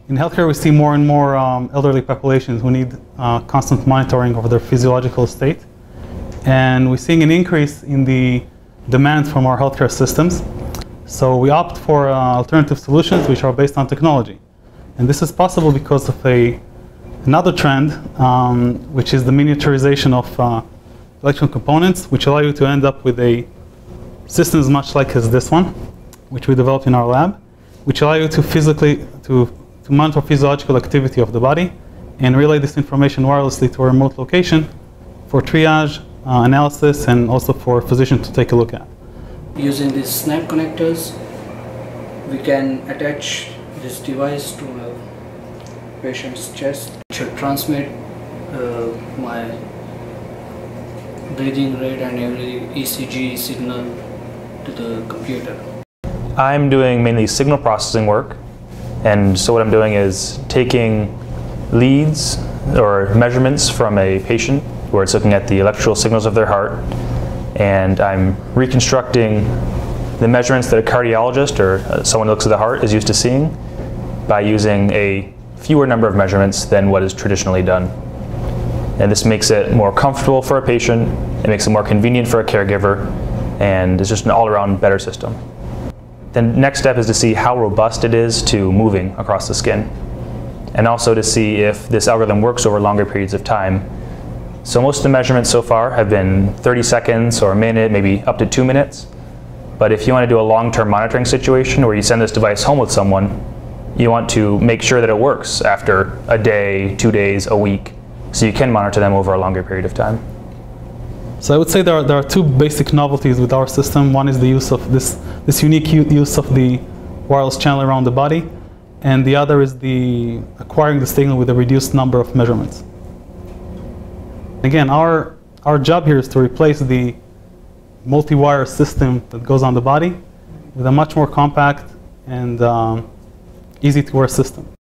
In healthcare, we see more and more elderly populations who need constant monitoring of their physiological state. And we're seeing an increase in the demand from our healthcare systems. So we opt for alternative solutions which are based on technology. And this is possible because of another trend, which is the miniaturization of electrical components, which allow you to end up with systems much like as this one, which we developed in our lab, which allow you to physically to monitor physiological activity of the body and relay this information wirelessly to a remote location for triage, analysis, and also for a physician to take a look at. Using these snap connectors, we can attach this device to a patient's chest. It should transmit my breathing rate and every ECG signal to the computer. I'm doing mainly signal processing work, and so what I'm doing is taking leads or measurements from a patient where it's looking at the electrical signals of their heart, and I'm reconstructing the measurements that a cardiologist or someone who looks at the heart is used to seeing by using a fewer number of measurements than what is traditionally done. And this makes it more comfortable for a patient, it makes it more convenient for a caregiver, and it's just an all-around better system. The next step is to see how robust it is to moving across the skin, and also to see if this algorithm works over longer periods of time. So most of the measurements so far have been 30 seconds or a minute, maybe up to 2 minutes. But if you want to do a long-term monitoring situation where you send this device home with someone, you want to make sure that it works after a day, 2 days, a week, so you can monitor them over a longer period of time. So I would say there are two basic novelties with our system. One is the use of this unique use of the wireless channel around the body, and the other is the acquiring the signal with a reduced number of measurements. Again, our job here is to replace the multi-wire system that goes on the body with a much more compact and easy to wear system.